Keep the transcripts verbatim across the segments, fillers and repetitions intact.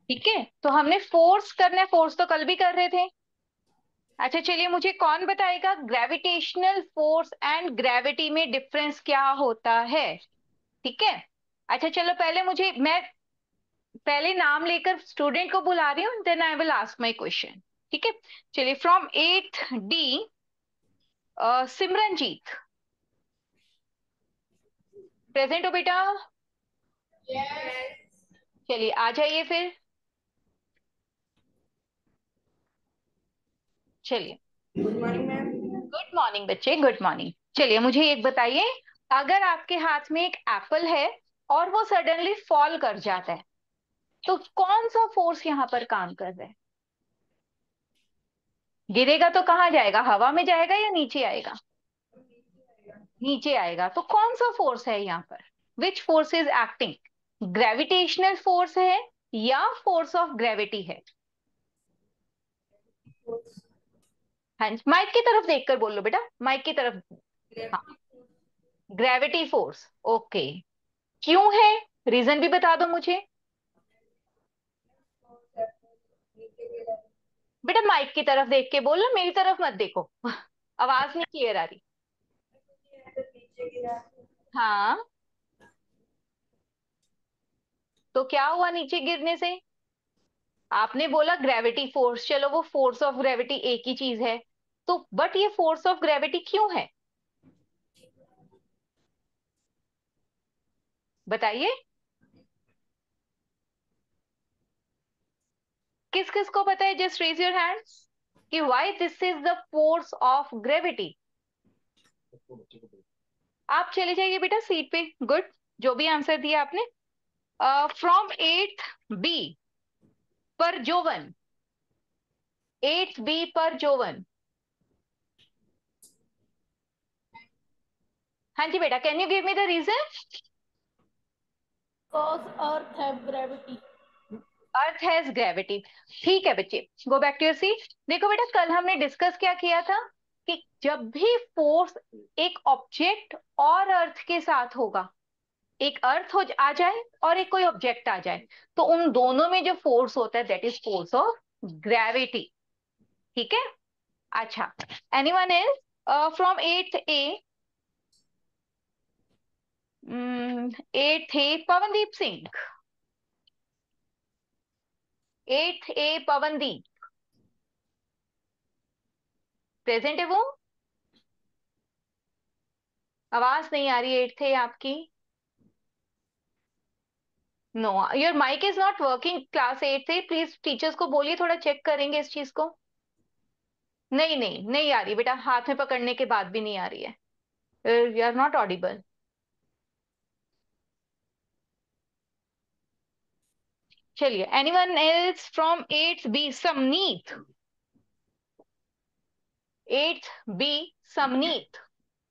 ठीक है, तो हमने फोर्स करना है, फोर्स तो कल भी कर रहे थे। अच्छा चलिए, मुझे कौन बताएगा ग्रेविटेशनल फोर्स एंड ग्रेविटी में डिफरेंस क्या होता है। ठीक है। अच्छा चलो, पहले मुझे मैं पहले नाम लेकर स्टूडेंट को बुला रही हूँ, then I will ask my question. ठीक है। चलिए, from eight D, Simranjeet. Present हो बेटा? Yes. चलिए आ जाइए फिर। चलिए, good morning ma'am. Good morning बच्चे, गुड मॉर्निंग। चलिए मुझे एक बताइए, अगर आपके हाथ में एक एप्पल है और वो सडनली फॉल कर जाता है, तो कौन सा फोर्स यहाँ पर काम कर रहा है? गिरेगा तो कहाँ जाएगा, हवा में जाएगा या नीचे आएगा? नीचे आएगा। तो कौन सा फोर्स है यहाँ पर? Which force is acting? Gravitational force है या फोर्स ऑफ ग्रेविटी है? हाँ जी, माइक की तरफ देखकर बोलो बेटा, माइक की तरफ। हाँ, ग्रेविटी फोर्स। ओके, क्यों है? रीजन भी बता दो मुझे। बेटा माइक की तरफ देख के बोलो, मेरी तरफ मत देखो। आवाज नहीं क्लियर आ रही। हाँ, तो क्या हुआ नीचे गिरने से? आपने बोला ग्रेविटी फोर्स, चलो वो फोर्स ऑफ ग्रेविटी एक ही चीज है, तो बट ये फोर्स ऑफ ग्रेविटी क्यों है? बताइए, किस किस को पता है? जस्ट रेज योर हैंड्स कि why this is the force of gravity. आप चले जाइए बेटा सीट पे। गुड, जो भी आंसर दिया आपने। फ्रॉम एट बी पर जोवन, एट बी पर जोवन। हाँ जी बेटा, can you give me the reason? Cause Earth have gravity. Earth has gravity. ठीक है बच्चे, go back to your seat. देखो बेटा, कल हमने डिस्कस क्या किया था कि जब भी फोर्स एक ऑब्जेक्ट और अर्थ के साथ होगा, एक अर्थ हो आ जाए और एक कोई ऑब्जेक्ट आ जाए, तो उन दोनों में जो फोर्स होता है that is force of gravity. ठीक है। अच्छा, anyone else from eight A? Eight A Pawandeep Singh. Eight A Pawandeep, present है वो? आवाज नहीं आ रही एट थे आपकी। No, your mic is not working. Class eighth, please teachers को बोलिए, थोड़ा चेक करेंगे इस चीज को। नहीं नहीं नहीं आ रही बेटा, हाथ में पकड़ने के बाद भी नहीं आ रही है। You are not audible. चलिए, anyone else from eighth B? Samneet, eighth B Samneet,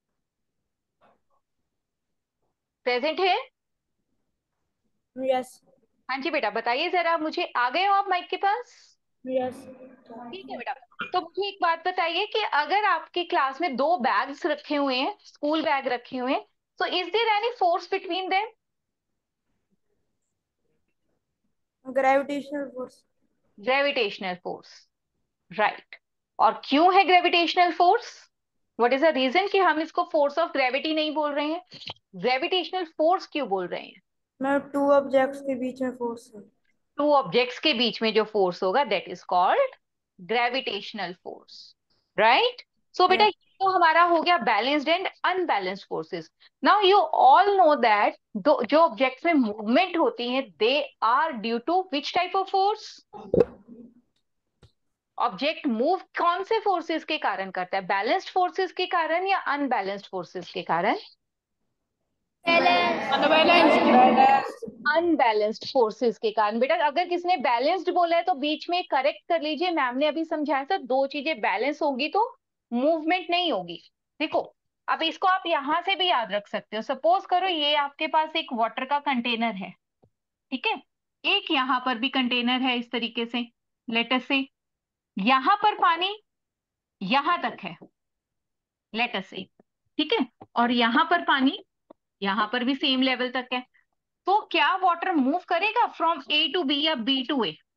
present है? Yes. हाँ जी बेटा, बताइए जरा मुझे, आ गए हो आप माइक के पास? Yes. ठीक है बेटा, तो मुझे एक बात बताइए कि अगर आपकी क्लास में दो बैग्स रखे हुए हैं, स्कूल बैग रखे हुए हैं, तो is there any force between them? Gravitational force. Gravitational force, right. और क्यों है gravitational force? What is the reason कि हम इसको फोर्स ऑफ ग्रेविटी नहीं बोल रहे हैं, ग्रेविटेशनल फोर्स क्यों बोल रहे हैं? मैं टू ऑब्जेक्ट्स के बीच में फोर्स है। टू ऑब्जेक्ट्स के बीच में जो फोर्स होगा that is called gravitational force, right. So बेटा, Yes. ये तो हमारा हो गया balanced and unbalanced forces. Now you all know that जो ऑब्जेक्ट्स में मूवमेंट होती है they are due to which type of force? Object move कौन से फोर्सेस के कारण करता है? बैलेंस्ड फोर्सेस के कारण या अनबैलेंस्ड फोर्सेस के कारण? Balance. Unbalanced. Balance. Unbalanced forces के कारण। बेटा अगर किसी ने बैलेंस्ड बोला है तो बीच में करेक्ट कर लीजिए, मैम ने अभी समझाया था दो चीजें बैलेंस होंगी तो मूवमेंट नहीं होगी। देखो, अब इसको आप यहां से भी याद रख सकते हो। सपोज करो ये आपके पास एक वाटर का कंटेनर है, ठीक है, एक यहां पर भी कंटेनर है इस तरीके से, लेटर से यहां पर पानी यहां तक है, लेटर से, ठीक है, और यहां पर पानी यहां पर भी सेम लेवल तक है। तो क्या वाटर मूव करेगा फ्रॉम ए टू बी या B to A?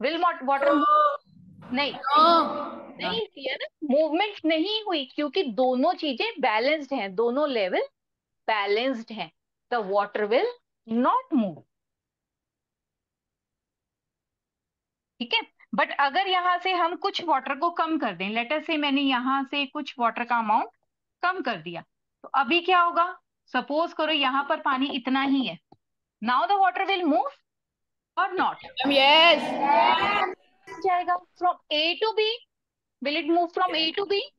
Will water move? नहीं नहीं किया ना, मूवमेंट नहीं हुई, क्योंकि दोनों चीजें बैलेंस्ड हैं, दोनों लेवल बैलेंस्ड हैं। The water will not move. ठीक है, बट अगर यहां से हम कुछ वाटर को कम कर दें, लेटर से मैंने यहां से कुछ वाटर का अमाउंट कम कर दिया, तो अभी क्या होगा? सपोज करो यहां पर पानी इतना ही है, now the water will move और नॉट? यस जाएगा from A to B. Will it move from A to B?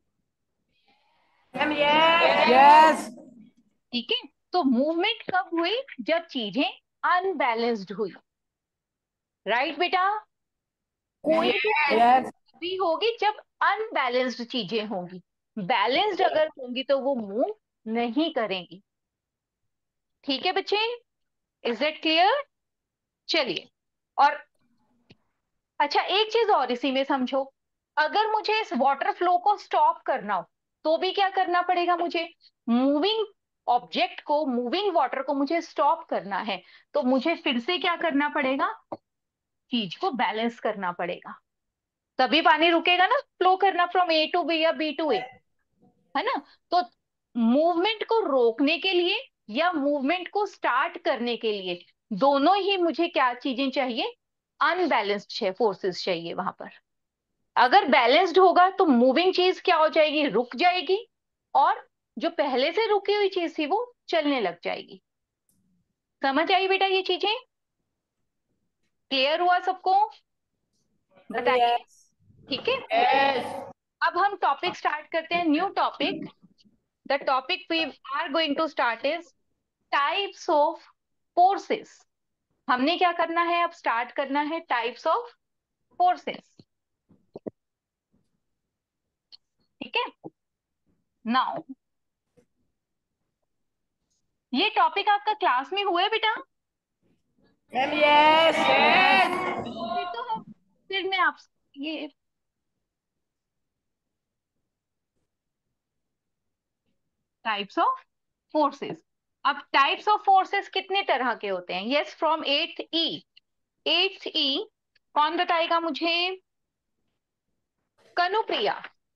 Yes ठीक है, तो मूवमेंट कब हुई? जब चीजें अनबैलेंस्ड हुई। राइट बेटा? कोई भी यस भी होगी जब अनबैलेंस्ड चीजें होंगी, बैलेंस्ड अगर होंगी तो वो मूव नहीं करेंगी। ठीक है बच्चे, इज दैट क्लियर? चलिए, और अच्छा एक चीज और इसी में समझो, अगर मुझे इस वाटर फ्लो को स्टॉप करना हो तो भी क्या करना पड़ेगा मुझे? मूविंग ऑब्जेक्ट को, मूविंग वाटर को मुझे स्टॉप करना है, तो मुझे फिर से क्या करना पड़ेगा? चीज को बैलेंस करना पड़ेगा, तभी पानी रुकेगा ना फ्लो करना फ्रॉम ए टू बी या बी टू ए, है ना? तो मूवमेंट को रोकने के लिए या मूवमेंट को स्टार्ट करने के लिए दोनों ही मुझे क्या चीजें चाहिए? अनबैलेंस्ड फोर्सेस चाहिए वहां पर। अगर बैलेंस्ड होगा तो मूविंग चीज क्या हो जाएगी? रुक जाएगी, और जो पहले से रुकी हुई चीज थी वो चलने लग जाएगी। समझ आई बेटा ये चीजें? क्लियर हुआ सबको? बताइए। यस ठीक है, यस अब हम टॉपिक स्टार्ट करते हैं, new topic. The topic we are going to start is types of forces. हमने क्या करना है? अब स्टार्ट करना है टाइप्स ऑफ फोर्सेस। ठीक है, नाउ ये टॉपिक आपका क्लास में हुआ है बेटा? यस यस फिर तो हम फिर मैं आप ये टाइप्स ऑफ फोर्सेस। अब टाइप्स ऑफ फोर्सेस कितने तरह के होते हैं? Yes, from eighth E. Eighth E कौन बताएगा मुझे? Kanupriya.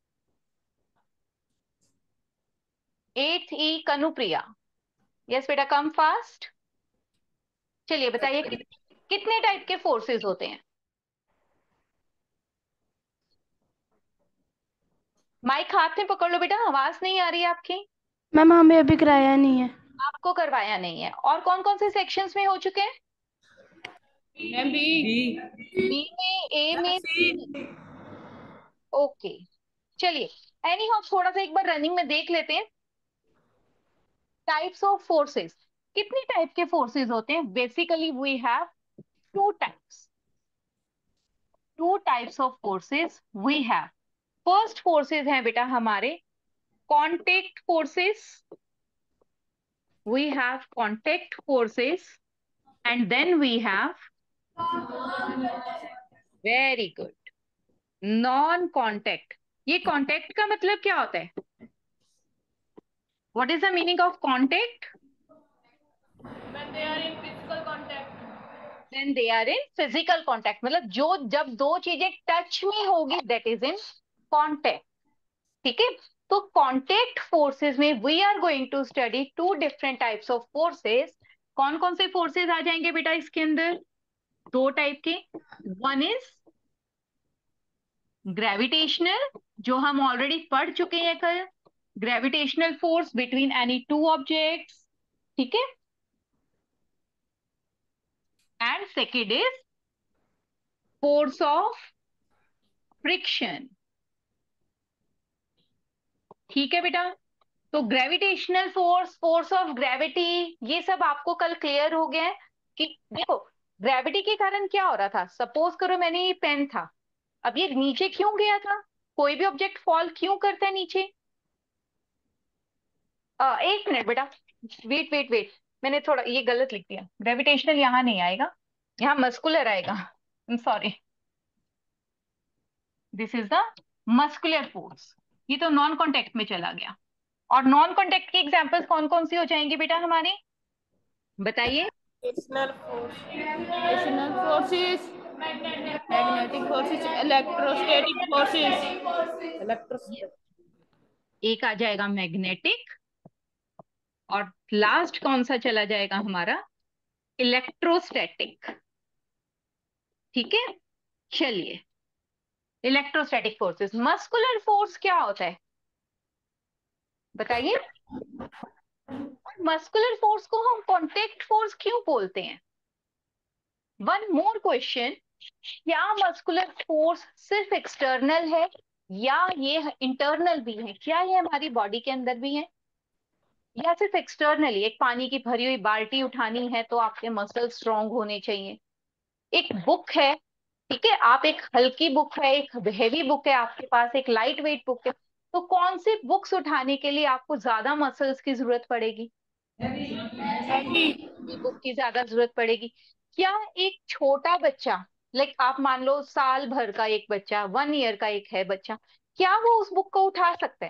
Eighth E Kanupriya. Yes बेटा, कम फास्ट। चलिए बताइए कि, कितने टाइप के फोर्सेस होते हैं? माइक हाथ में पकड़ लो बेटा, आवाज नहीं आ रही है आपकी। मैम हमें अभी कराया नहीं है। आपको करवाया नहीं है। और कौन कौन से सेक्शंस में हो चुके हैं? मैम बी बी में, ए में, सी में। ओके, चलिए एनी हाउ थोड़ा सा एक बार रनिंग में देख लेते हैं। टाइप्स ऑफ फोर्सेस, कितने टाइप के फोर्सेस होते हैं? Basically we have two types. Two types of forces we have. First forces हैं बेटा हमारे contact forces. We have contact forces and then we have, very good, non contact. ये contact का मतलब क्या होता है? What is the meaning of contact? When they are in physical contact. Then they are in physical contact, मतलब जो जब दो चीजें टच में होगी दैट इज इन कॉन्टैक्ट। ठीक है, तो कॉन्टैक्ट फोर्सेस में we are going to study two different types of forces. कौन कौन से फोर्सेस आ जाएंगे बेटा इसके अंदर? दो टाइप के। वन इज ग्रेविटेशनल, जो हम ऑलरेडी पढ़ चुके हैं कल, gravitational force between any two objects. ठीक है, and second is force of friction. ठीक है बेटा, तो gravitational force, force of gravity, ये सब आपको कल क्लियर हो गया है कि देखो ग्रेविटी के कारण क्या हो रहा था। सपोज करो मैंने ये पेन था, अब ये नीचे क्यों गया था? कोई भी ऑब्जेक्ट फॉल क्यों करता है नीचे? आ, एक मिनट बेटा, वेट वेट वेट, मैंने थोड़ा ये गलत लिख दिया। ग्रेविटेशनल यहाँ नहीं आएगा, यहाँ मस्कुलर आएगा। Sorry, this is the muscular force. ये तो नॉन कॉन्टेक्ट में चला गया। और नॉन कॉन्टेक्ट की एग्जांपल्स कौन कौन सी हो जाएंगी बेटा हमारे? बताइए। Additional force. Additional forces. Magnetic forces, electrostatic forces, ये इलेक्ट्रोस्टैटिक। एक आ जाएगा मैग्नेटिक, और लास्ट कौन सा चला जाएगा हमारा, इलेक्ट्रोस्टैटिक। ठीक है, चलिए, इलेक्ट्रोस्टैटिक फोर्सेस। मस्कुलर फोर्स क्या होता है बताइए। मस्कुलर फोर्स को हम कॉन्टेक्ट फोर्स क्यों बोलते हैं? वन मोर क्वेश्चन, क्या मस्कुलर फोर्स सिर्फ एक्सटर्नल है या ये इंटरनल भी है? क्या ये हमारी बॉडी के अंदर भी है या सिर्फ एक्सटर्नली? एक पानी की भरी हुई बाल्टी उठानी है तो आपके मसल स्ट्रांग होने चाहिए। एक बुक है, ठीक है, आप एक हल्की बुक है, एक हेवी बुक है आपके पास, एक लाइट वेट बुक है, तो कौन सी बुक्स उठाने के लिए आपको ज्यादा मसल्स की जरूरत पड़ेगी? हैवी। बुक की ज्यादा जरूरत पड़ेगी। क्या एक छोटा बच्चा, लाइक आप मान लो साल भर का एक बच्चा, वन ईयर का एक है बच्चा, क्या वो उस बुक को उठा सकता है?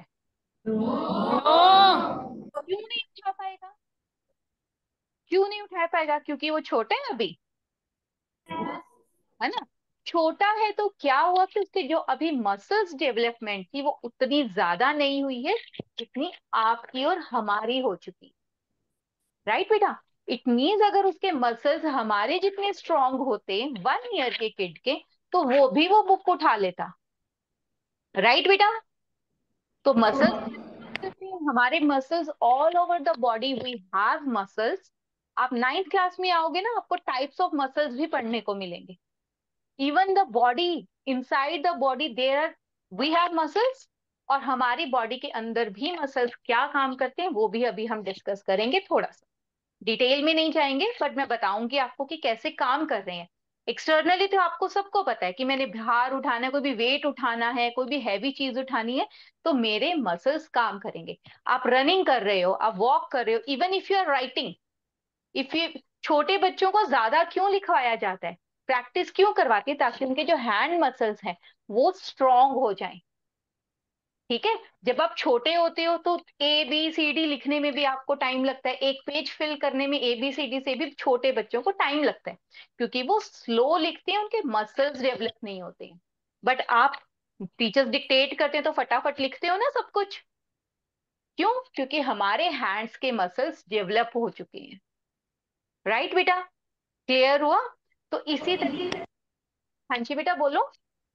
नो। क्यों नहीं उठा पाएगा? क्यों नहीं उठा पाएगा? क्योंकि वो छोटा है अभी, है ना। छोटा है तो क्या हुआ कि उसके जो अभी मसल्स डेवलपमेंट थी वो उतनी ज्यादा नहीं हुई है जितनी आपकी और हमारी हो चुकी। राइट बेटा? इट मीन्स अगर उसके मसल्स हमारे जितने स्ट्रांग होते वन ईयर के किड के, तो वो भी वो बुक उठा लेता। राइट बेटा? तो मसल्स, हमारे muscles all over the body, we have muscles. आप नाइन्थ क्लास में आओगे ना, आपको टाइप्स ऑफ मसल्स भी पढ़ने को मिलेंगे। Even the body, inside the body there are, we have muscles. और हमारी बॉडी के अंदर भी मसल्स क्या काम करते हैं वो भी अभी हम डिस्कस करेंगे, थोड़ा सा डिटेल में नहीं जाएंगे, बट मैं बताऊंगी आपको कि कैसे काम कर रहे हैं। एक्सटर्नली तो आपको सबको पता है कि मैंने भार उठाना है, कोई भी वेट उठाना है, कोई भी हैवी चीज उठानी है, तो मेरे मसल्स काम करेंगे। आप रनिंग कर रहे हो, आप वॉक कर रहे हो, even if you are writing, if you, छोटे बच्चों को ज्यादा क्यों लिखवाया जाता है, प्रैक्टिस क्यों करवाती है? ताकि उनके जो हैंड मसल्स हैं वो स्ट्रांग हो जाएं। ठीक है, जब आप छोटे होते हो तो ए बी सी डी लिखने में भी आपको टाइम लगता है, एक पेज फिल करने में ए बी सी डी से भी छोटे बच्चों को टाइम लगता है, क्योंकि वो स्लो लिखते हैं, उनके मसल्स डेवलप नहीं होते हैं। बट आप टीचर्स डिक्टेट करते हैं तो फटाफट लिखते हो ना सब कुछ। क्यों? क्योंकि हमारे हैंड्स के मसल्स डेवलप हो चुके हैं। राइट बेटा? क्लियर हुआ? तो इसी तरीके, हाँ जी बेटा बोलो,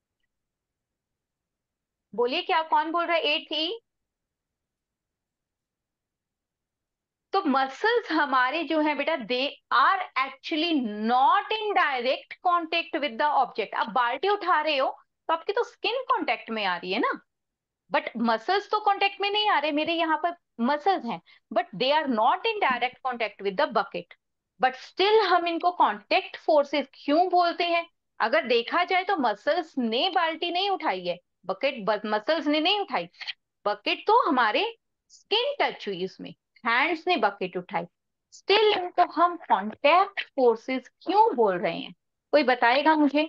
बोलिए, क्या कौन बोल रहा है? एट थी। तो मसल्स हमारे जो है बेटा, they are actually not in direct contact with the object. आप बाल्टी उठा रहे हो तो आपकी तो स्किन कांटेक्ट में आ रही है ना, बट मसल्स तो कांटेक्ट में नहीं आ रहे। मेरे यहाँ पर मसल्स हैं, but they are not in direct contact with the bucket. But still हम इनको कांटेक्ट फोर्सेस क्यों बोलते हैं? अगर देखा जाए तो मसल्स ने बाल्टी नहीं उठाई है, बकेट मसल्स ने नहीं उठाई, बकेट तो हमारे स्किन टच हुई उसमें, हैंड्स ने बकेट उठाई। स्टिल इनको हम कांटेक्ट फोर्सेस क्यों बोल रहे हैं? कोई बताएगा मुझे?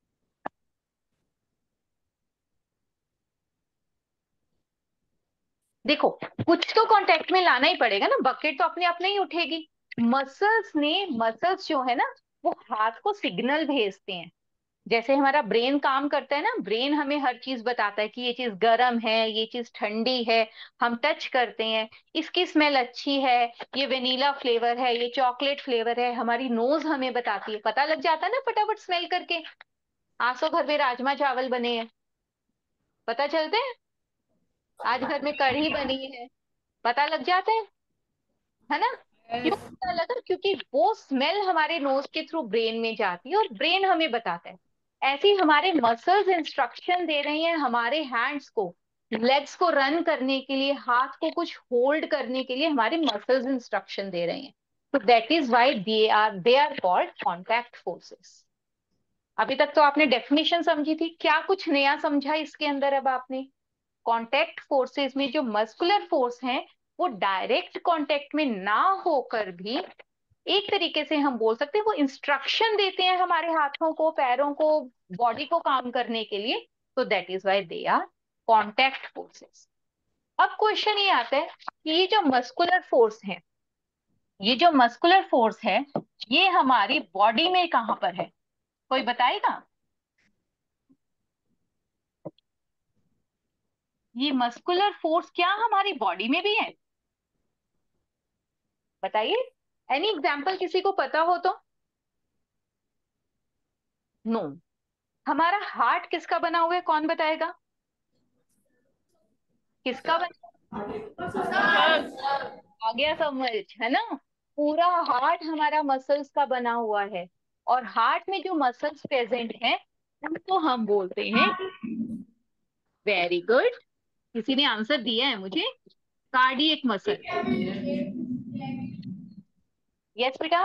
देखो, कुछ तो कांटेक्ट में लाना ही पड़ेगा ना, बकेट तो अपने आप नहीं उठेगी। मसल्स ने, मसल्स जो है ना, वो हाथ को सिग्नल भेजते हैं। जैसे हमारा ब्रेन काम करता है ना, ब्रेन हमें हर चीज बताता है कि ये चीज गर्म है, ये चीज ठंडी है, हम टच करते हैं, इसकी स्मेल अच्छी है, ये वेनिला फ्लेवर है, ये चॉकलेट फ्लेवर है, हमारी नोज हमें बताती है, पता लग जाता है ना फटाफट स्मेल करके। आसो घर में राजमा चावल बने हैं, पता चलते हैं। आज घर में कढ़ी बनी है, पता लग जाता है है ना। क्यों पता लगा? क्योंकि वो स्मेल हमारे नोज के थ्रू ब्रेन में जाती है और ब्रेन हमें बताता है। ऐसे ही हमारे मसल्स इंस्ट्रक्शन दे रहे हैं हमारे हैंड्स को, लेग्स को रन करने के लिए, हाथ को कुछ होल्ड करने के लिए हमारे मसल्स इंस्ट्रक्शन दे रहे हैं। तो that is why they are they are called contact forces. अभी तक तो आपने डेफिनेशन समझी थी, क्या कुछ नया समझा इसके अंदर अब आपने? कांटेक्ट फोर्सेस में जो मस्कुलर फोर्स हैं वो डायरेक्ट कांटेक्ट में ना होकर भी एक तरीके से हम बोल सकते हैं वो इंस्ट्रक्शन देते हैं हमारे हाथों को, पैरों को, बॉडी को काम करने के लिए। तो that is why they are contact forces. अब क्वेश्चन ये आता है कि ये जो मस्कुलर फोर्स है, ये जो मस्कुलर फोर्स है, ये हमारी बॉडी में कहाँ पर है? कोई बताएगा? ये मस्कुलर फोर्स क्या हमारी बॉडी में भी है? बताइए। एनी एग्जाम्पल किसी को पता हो तो? नो। हमारा हार्ट किसका बना हुआ है, कौन बताएगा? किसका बना? आ गया समझ, है ना? पूरा हार्ट हमारा मसल्स का बना हुआ है। और हार्ट में जो मसल्स प्रेजेंट हैं उनको हम बोलते हैं, वेरी गुड, किसी ने आंसर दिया है मुझे, कार्डियक मसल। यस बेटा।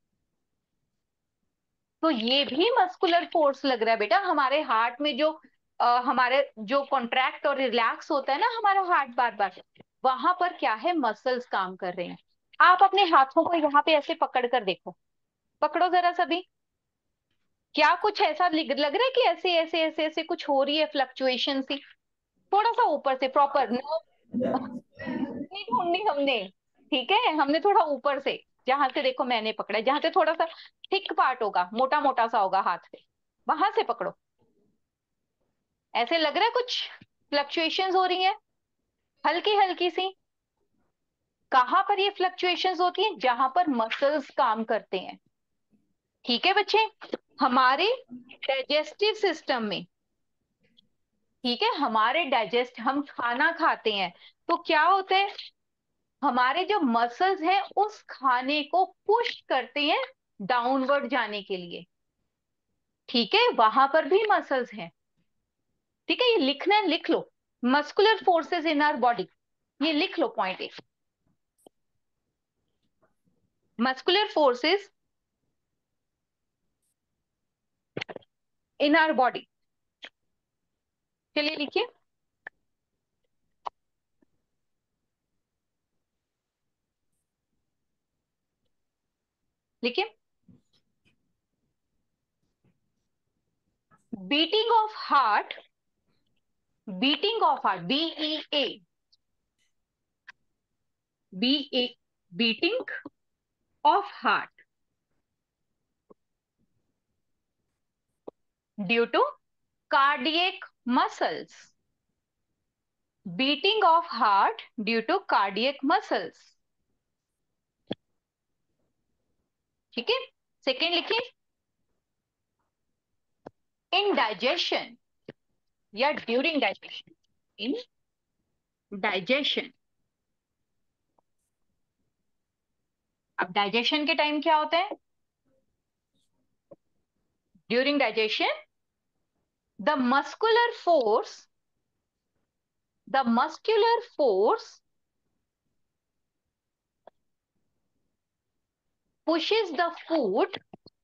तो ये भी मस्कुलर फोर्स लग रहा है बेटा, हमारे हार्ट में जो अ, हमारे जो कॉन्ट्रैक्ट और रिलैक्स होता है ना हमारा हार्ट बार बार, वहां पर क्या है, मसल्स काम कर रहे हैं। आप अपने हाथों को यहाँ पे ऐसे पकड़ कर देखो, पकड़ो जरा सभी। क्या कुछ ऐसा लग लग रहा है कि ऐसे ऐसे ऐसे ऐसे कुछ हो रही है, फ्लक्चुएशन सी? थोड़ा सा ऊपर से, प्रॉपर नो नहीं ढूंढनी हमने, ठीक है, हमने थोड़ा ऊपर से, जहां से देखो मैंने पकड़ा है, जहां से थोड़ा सा थिक पार्ट होगा, मोटा मोटा सा होगा हाथ पे, वहां से पकड़ो। ऐसे लग रहा है कुछ फ्लक्चुएशंस हो रही है, हल्की हल्की सी। कहां पर ये फ्लक्चुएशंस होती हैं? जहां पर मसल्स काम करते हैं। ठीक है बच्चे, हमारे डाइजेस्टिव सिस्टम में, ठीक है, हमारे डाइजेस्ट, हम खाना खाते हैं तो क्या होता है, हमारे जो मसल्स हैं उस खाने को पुश करते हैं डाउनवर्ड जाने के लिए। ठीक है, वहां पर भी मसल्स हैं। ठीक है, ये लिखना है, लिख लो, muscular forces in our body, ये लिख लो point A, muscular forces in our body. चलिए लिखिए, लिखिए। Beating of heart, beating of heart, B E A, B A, beating of heart due to cardiac muscles, beating of heart due to cardiac muscles. ठीक है, second लिखिए, in digestion या during digestion, in digestion. अब digestion के time क्या होता है? During digestion the muscular force, the muscular force pushes the food,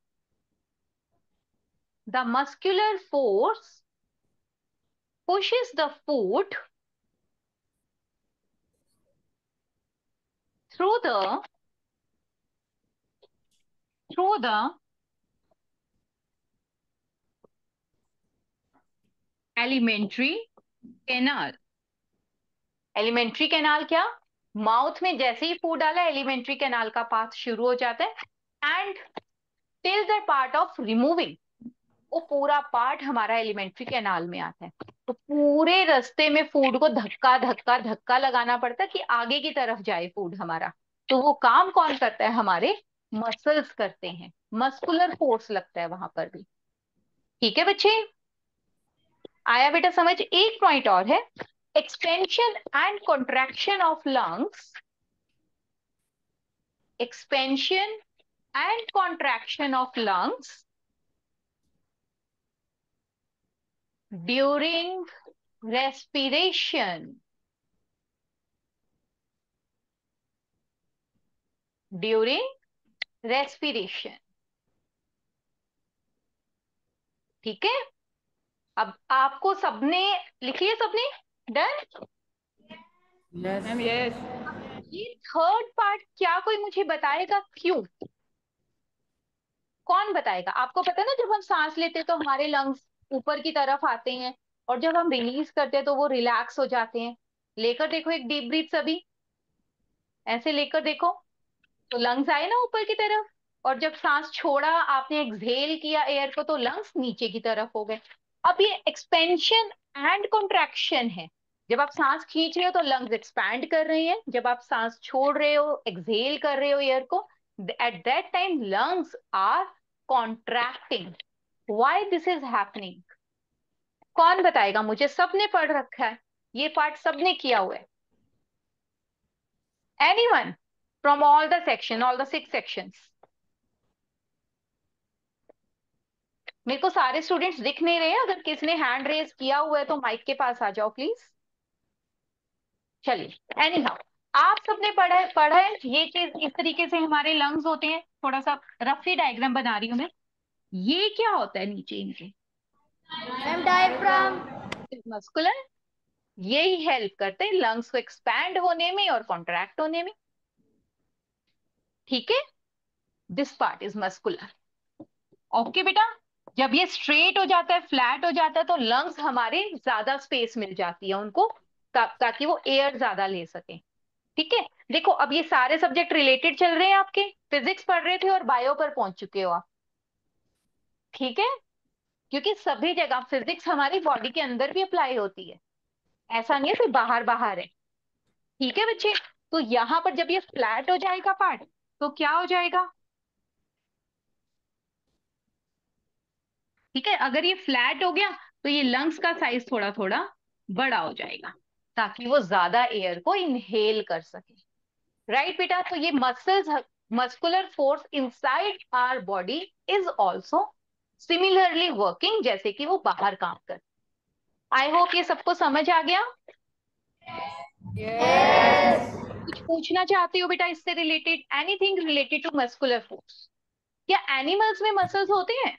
the muscular force pushes the food through the, through the alimentary canal। Alimentary canal क्या? Mouth में जैसे ही food डाला, एलिमेंट्री कैनाल का पाथ शुरू हो जाता है, and till the part of removing, वो पूरा पार्ट हमारा एलिमेंट्री कैनाल में आता है। तो पूरे रास्ते में फूड को धक्का धक्का धक्का लगाना पड़ता है कि आगे की तरफ जाए फूड हमारा। तो वो काम कौन करता है? हमारे मसल्स करते हैं, मस्कुलर फोर्स लगता है वहां पर भी। ठीक है बच्चे, आया बेटा समझ? एक पॉइंट और है, expansion and contraction of lungs, expansion and contraction of lungs during respiration, during respiration. ठीक है, अब आपको सबने लिख लिया, सबने डन? Ma'am yes. ये थर्ड पार्ट क्या कोई मुझे बताएगा क्यों? कौन बताएगा? आपको पता है ना, जब हम सांस लेते हैं तो हमारे लंग्स ऊपर की तरफ आते हैं, और जब हम रिलीज करते हैं तो वो रिलैक्स हो जाते हैं। लेकर देखो एक डीप ब्रीथ सभी, ऐसे लेकर देखो, तो लंग्स आए ना ऊपर की तरफ, और जब सांस छोड़ा आपने, एक्सहेल किया एयर को, तो लंग्स नीचे की तरफ हो गए। अब ये एक्सपेंशन एंड कॉन्ट्रैक्शन है। जब आप सांस खींच रहे हो तो लंग्स एक्सपैंड कर रहे हैं, जब आप सांस छोड़ रहे हो, एक्सहेल कर रहे हो एयर को, at that time lungs are contracting. Why this is happening? कौन बताएगा मुझे? सबने पढ़ रखा है, ये पार्ट सबने किया हुआ है। Anyone from all the section, all the six sections? मेरे को सारे स्टूडेंट्स दिख नहीं रहे हैं, अगर किसी ने हैंड रेज किया हुआ है तो माइक के पास आ जाओ प्लीज। चलिए, एनी हाउ, आप सबने पढ़ा है पढ़ा है ये चीज, इस तरीके से हमारे लंग्स होते हैं। थोड़ा सा रफी डायग्राम बना रही हूं मैं। ये क्या होता है नीचे इनके? डायफ्राम। मस्कुलर। यही हेल्प करते हैं लंग्स को एक्सपैंड होने में और कॉन्ट्रैक्ट होने में। ठीक है, this part is muscular. Okay बेटा, जब ये स्ट्रेट हो जाता है, फ्लैट हो जाता है, तो लंग्स हमारे ज्यादा स्पेस मिल जाती है उनको, ता, ताकि वो एयर ज्यादा ले सके। ठीक है, देखो अब ये सारे सब्जेक्ट रिलेटेड चल रहे हैं आपके। फिजिक्स पढ़ रहे थे और बायो पर पहुंच चुके हो आप। ठीक है, क्योंकि सभी जगह फिजिक्स हमारी बॉडी के अंदर भी अप्लाई होती है, ऐसा नहीं है सिर्फ बाहर बाहर है। ठीक है बच्चे, तो यहां पर जब ये फ्लैट हो जाएगा पार्ट, तो क्या हो जाएगा? ठीक है, अगर ये फ्लैट हो गया तो ये लंग्स का साइज थोड़ा थोड़ा बड़ा हो जाएगा, ताकि वो ज्यादा एयर को इनहेल कर सके। राइट बेटा, तो ये muscles, muscular force inside our body is also similarly working, जैसे कि वो बाहर काम कर। आई होप ये सबको समझ आ गया। यस। कुछ पूछना चाहते हो बेटा इससे related? Anything related to muscular force? क्या एनिमल्स में मसल्स होते हैं?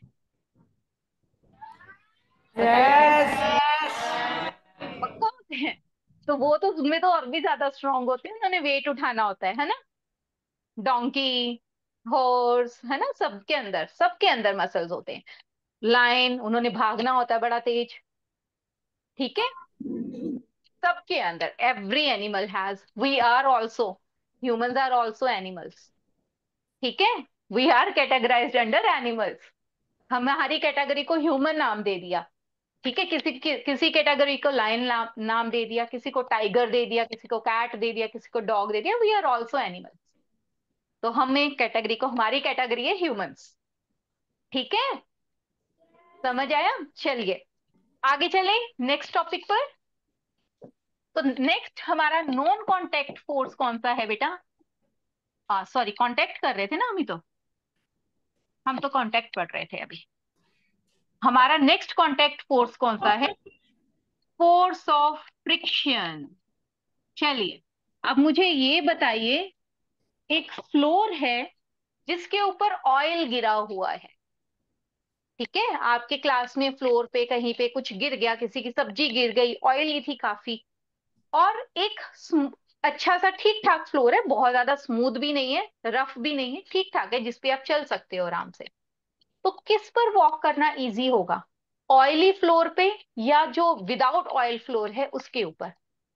पक्का होते हैं? तो वो तो उसमें तो और भी ज्यादा स्ट्रांग होते हैं, उन्होंने वेट उठाना होता है है ना। डोंकी, हॉर्स, है ना, सबके अंदर सबके अंदर मसल्स होते हैं। लायन, उन्होंने भागना होता है बड़ा तेज। ठीक है, सबके अंदर, every animal has, we are also, humans are also animals. ठीक है, we are categorized under animals. हमारी कैटेगरी को ह्यूमन नाम दे दिया। ठीक है, किसी कि, किसी कैटेगरी को लायन नाम, नाम दे दिया, किसी को टाइगर दे दिया, किसी को कैट दे दिया, किसी को डॉग दे दिया। We are also animals. तो हमें कैटेगरी को, हमारी कैटेगरी है ह्यूमंस। ठीक है, समझ आया? चलिए आगे चले नेक्स्ट टॉपिक पर। तो नेक्स्ट हमारा नॉन कांटेक्ट फोर्स कौन सा है बेटा? हाँ सॉरी, कांटेक्ट कर रहे थे ना हम ही तो, हम तो कांटेक्ट पढ़ रहे थे अभी। हमारा नेक्स्ट कांटेक्ट फोर्स कौन सा है? Force of friction. चलिए, अब मुझे ये बताइए, एक फ्लोर है जिसके ऊपर ऑयल गिरा हुआ है। ठीक है, आपके क्लास में फ्लोर पे कहीं पे कुछ गिर गया, किसी की सब्जी गिर गई, ऑयली थी काफी। और एक स्मू- अच्छा सा ठीक ठाक फ्लोर है, बहुत ज्यादा स्मूथ भी नहीं है, रफ भी नहीं है, ठीक ठाक है, जिसपे आप चल सकते हो आराम से। तो किस पर वॉक करना इजी होगा? ऑयली फ्लोर पे या जो विदाउट ऑयल फ्लोर है उसके ऊपर?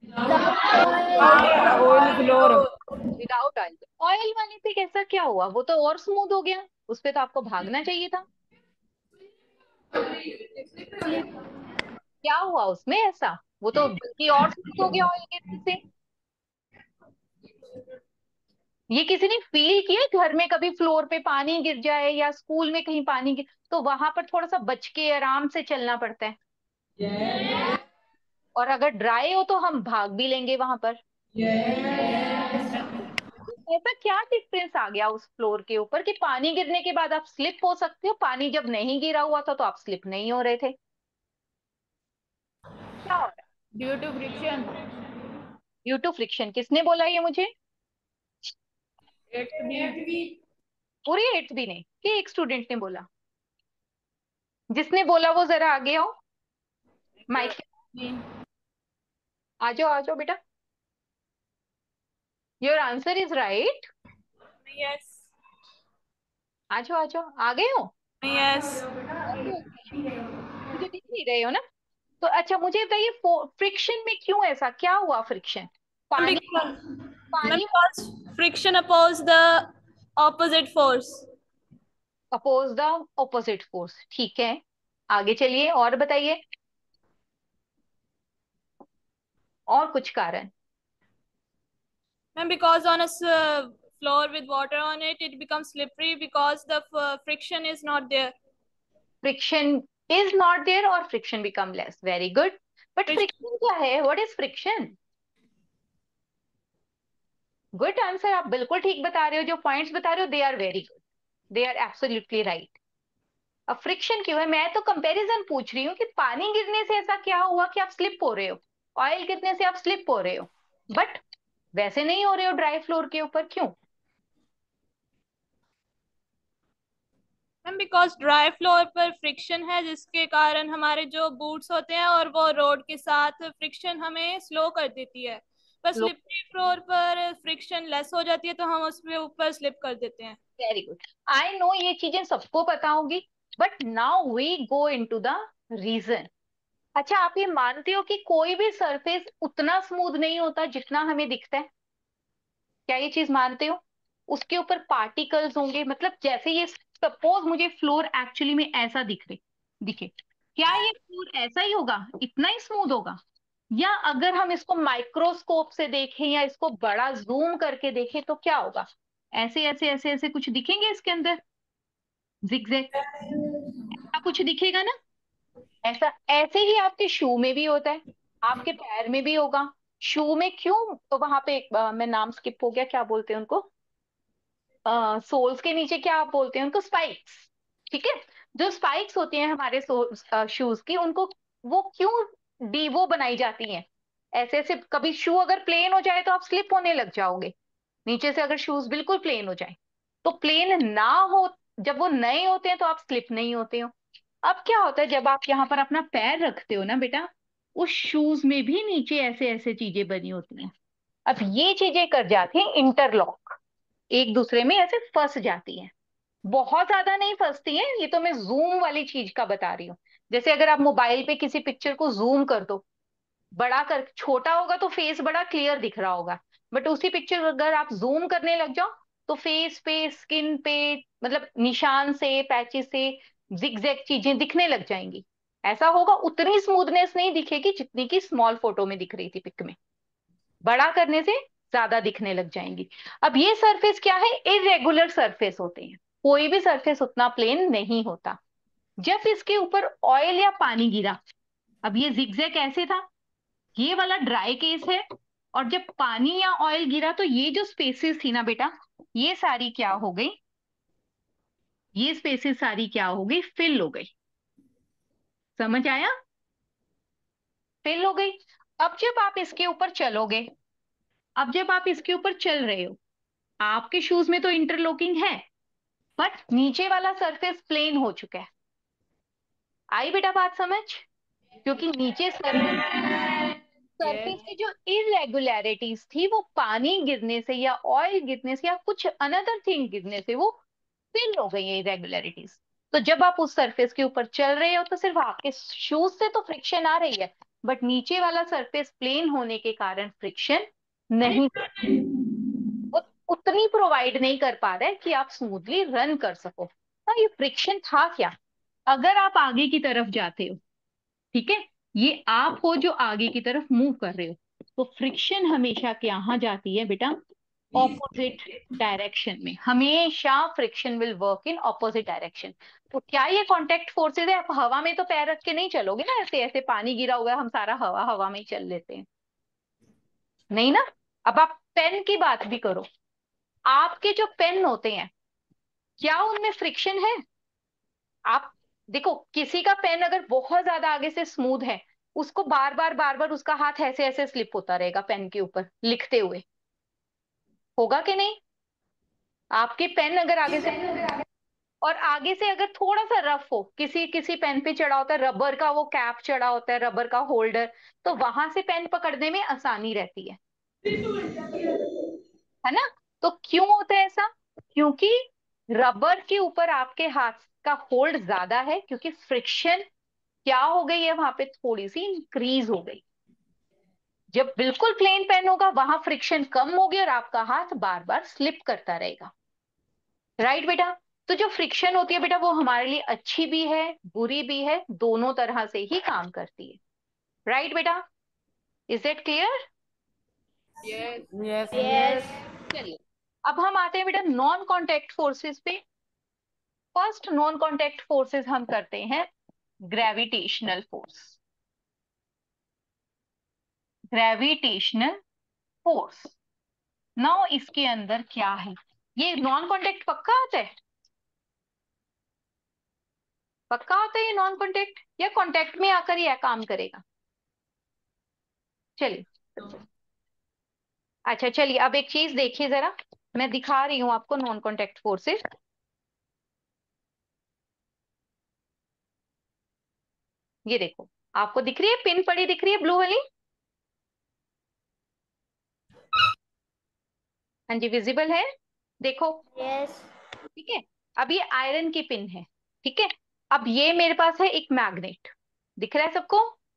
Oil floor. Without oil. Oil वाले पे कैसा क्या हुआ? वो तो और स्मूथ हो गया, उस पे तो आपको भागना चाहिए था। क्या हुआ उसमें ऐसा? वो तो बल्कि और स्मूथ हो गया ऑयल गिरने से। ये किसी ने फील किया घर में कभी फ्लोर पे पानी गिर जाए, या स्कूल में कहीं पानी गिर, तो वहां पर थोड़ा सा बच के आराम से चलना पड़ता है। और अगर ड्राई हो तो हम भाग भी लेंगे वहां पर। ऐसा क्या डिफरेंस आ गया उस फ्लोर के ऊपर कि पानी गिरने के बाद आप स्लिप हो सकते हो, पानी जब नहीं गिरा हुआ था तो आप स्लिप नहीं हो रहे थे? क्या हो रहा है? Due to friction. Due to friction, किसने बोला ये मुझे? पूरी एट्थ भी नहीं कि एक स्टूडेंट ने बोला? जिसने बोला वो जरा आगे आओ, माइक। आ जाओ आ जाओ बेटा, your answer is right. Yes. आ जाओ आ जाओ, आ गए हो? यस। ओके ओके, मुझे दिख नहीं रहे हो ना। तो अच्छा मुझे बताइए, फ्रिक्शन में क्यों ऐसा क्या हुआ? फ्रिक्शन, पानी Because, पानी because friction oppose the opposite force. Oppose the opposite force. ठीक है, आगे चलिए और बताइए और कुछ कारण। Ma'am, because on a s- uh, floor with water on it, it becomes slippery because the f- friction is not there. Friction is not there और friction become less. Very good. But Friction. Friction क्या है? What is friction? Good answer, आप बिल्कुल ठीक बता रहे हो। जो पॉइंट्स बता रहे हो they are very good, they are absolutely right. अब फ्रिक्शन क्यों है? मैं तो कंपैरिजन पूछ रही हूँ कि पानी गिरने से ऐसा क्या हुआ कि आप स्लिप हो रहे हो, ऑयल गिरने से आप स्लिप हो रहे हो, बट वैसे नहीं हो रहे हो ड्राई फ्लोर के ऊपर, क्यों? मैम बिकॉज ड्राई फ्लोर पर फ्रिक्शन है, जिसके कारण हमारे जो बूट्स होते हैं और वो रोड के साथ फ्रिक्शन हमें स्लो कर देती है। पर स्लिपरी फ्लोर पर फ्रिक्शन लेस हो जाती है तो हम उसके ऊपर स्लिप कर देते हैं। Very good. आई नो ये चीजें सबको पता होगी, but now we go into the reason. अच्छा, आप ये मानते हो कि कोई भी सरफेस उतना स्मूथ नहीं होता जितना हमें दिखता है? क्या ये चीज मानते हो? उसके ऊपर पार्टिकल्स होंगे, मतलब जैसे ये सपोज मुझे फ्लोर एक्चुअली में ऐसा दिख रहे दिखे, क्या ये फ्लोर ऐसा ही होगा, इतना ही स्मूथ होगा? या अगर हम इसको माइक्रोस्कोप से देखें या इसको बड़ा जूम करके देखें तो क्या होगा? ऐसे ऐसे ऐसे ऐसे कुछ दिखेंगे इसके अंदर, जिगजैग, ऐसा कुछ दिखेगा ना? ऐसा ऐसे ही आपके शू में भी होता है, आपके पैर में भी होगा। शू में क्यों? तो वहां पे एक, अ, मैं नाम स्किप हो गया, क्या बोलते हैं उनको? सोल्स के नीचे क्या आप बोलते हैं उनको? स्पाइक्स। ठीक है, जो स्पाइक्स होती हैं हमारे शूज की, उनको वो क्यों डी वो बनाई जाती हैं? ऐसे ऐसे कभी शू अगर प्लेन हो जाए तो आप स्लिप होने लग जाओगे नीचे से, अगर शूज बिल्कुल प्लेन हो जाए। तो प्लेन ना हो, जब वो नए होते हैं तो आप स्लिप नहीं होते हो। अब क्या होता है, जब आप यहाँ पर अपना पैर रखते हो ना बेटा, उस शूज में भी नीचे ऐसे ऐसे चीजें बनी होती हैं। अब ये चीजें कर जाती हैं इंटरलॉक, एक दूसरे में ऐसे फंस जाती हैं। बहुत ज्यादा नहीं फंसती हैं, ये तो मैं जूम वाली चीज का बता रही हूँ। जैसे अगर आप मोबाइल पे किसी पिक्चर को जूम कर दो, बड़ा कर, छोटा होगा तो फेस बड़ा क्लियर दिख रहा होगा, बट उसी पिक्चर अगर आप जूम करने लग जाओ तो फेस पे, स्किन पे, मतलब निशान से, पैचेस से जिगजैग चीजें दिखने लग जाएंगी। ऐसा होगा, उतनी स्मूथनेस नहीं दिखेगी जितनी की स्मॉल फोटो में दिख रही थी, पिक में। बड़ा करने से ज्यादा दिखने लग जाएंगी। अब ये सरफेस क्या है? इरेगुलर सरफेस होते हैं, कोई भी सरफेस उतना प्लेन नहीं होता। जब इसके ऊपर ऑयल या पानी गिरा, अब ये जिगजैग ऐसे था, ये वाला ड्राई केस है, और जब पानी या ऑयल गिरा तो ये जो स्पेसेस थी ना बेटा, ये सारी क्या हो गई? ये स्पेसेस सारी क्या हो गई? फिल हो गई। समझ आया? फिल हो गई। अब जब आप इसके ऊपर चलोगे, अब जब आप इसके ऊपर चल रहे हो, आपके शूज में तो इंटरलॉकिंग है, बट नीचे वाला सरफेस प्लेन हो चुका है। आई बेटा बात समझ? क्योंकि नीचे सरफेस Yes. सरफेस की जो इरेगुलरिटीज थी वो पानी गिरने से या ऑयल गिरने से या कुछ अनदर थिंग गिरने से वो फिल हो गई है इरेगुलरिटीज। तो जब आप उस सरफेस के ऊपर चल रहे हो तो सिर्फ आपके शूज से तो फ्रिक्शन आ रही है, बट नीचे वाला सरफेस प्लेन होने के कारण फ्रिक्शन नहीं, वो उतनी प्रोवाइड नहीं कर पा रहा है कि आप स्मूथली रन कर सको। तो ये फ्रिक्शन था क्या? अगर आप आगे की तरफ जाते हो, ठीक है, ये आप हो जो आगे की तरफ मूव कर रहे हो, तो फ्रिक्शन हमेशा कहाँ जाती है बेटा? ऑपोजिट डायरेक्शन में। हमेशा friction will work in opposite direction. तो क्या ये कांटेक्ट फोर्सेस है? आप हवा में तो पैर रख के नहीं चलोगे ना, ऐसे ऐसे पानी गिरा हुआ है, हम सारा हवा हवा में ही चल लेते हैं, नहीं ना। अब आप पेन की बात भी करो, आपके जो पेन होते हैं, क्या उनमें फ्रिक्शन है? आप देखो, किसी का पेन अगर बहुत ज्यादा आगे से स्मूथ है, उसको बार बार बार बार उसका हाथ ऐसे ऐसे स्लिप होता रहेगा पेन के ऊपर लिखते हुए, होगा कि नहीं? आपके पेन अगर आगे से, और आगे से अगर थोड़ा सा रफ हो, किसी किसी पेन पे चढ़ा होता है रबर का, वो कैप चढ़ा होता है, रबर का होल्डर, तो वहां से पेन पकड़ने में आसानी रहती है है ना? तो क्यों होता है ऐसा? क्योंकि रबर के ऊपर आपके हाथ का होल्ड ज्यादा है, क्योंकि फ्रिक्शन क्या हो गई है वहां पे, थोड़ी सी इंक्रीज हो गई। जब बिल्कुल प्लेन पेन होगा वहां फ्रिक्शन कम होगी और आपका हाथ बार बार स्लिप करता रहेगा। राइट बेटा? तो जो फ्रिक्शन होती है बेटा वो हमारे लिए अच्छी भी है बुरी भी है, दोनों तरह से ही काम करती है। राइट बेटा, is it clear? Yes. Yes. चलिए अब हम आते हैं बेटा नॉन कांटेक्ट फोर्सेस पे। फर्स्ट नॉन कांटेक्ट फोर्सेस हम करते हैं gravitational force. Gravitational force, now इसके अंदर क्या है? ये नॉन कांटेक्ट पक्का आता है? पक्का आता है ये नॉन कांटेक्ट, या कांटेक्ट में आकर यह काम करेगा? चलिए अच्छा चलिए अब एक चीज देखिए जरा, मैं दिखा रही हूं आपको नॉन कांटेक्ट फोर्सेस। ये देखो, आपको दिख रही है पिन पड़ी दिख रही है ब्लू वाली? हाँ जी विजिबल है, देखो। यस। ठीक है, अब ये आयरन की पिन है। ठीक है, अब ये मेरे पास है एक मैग्नेट, दिख रहा है सबको?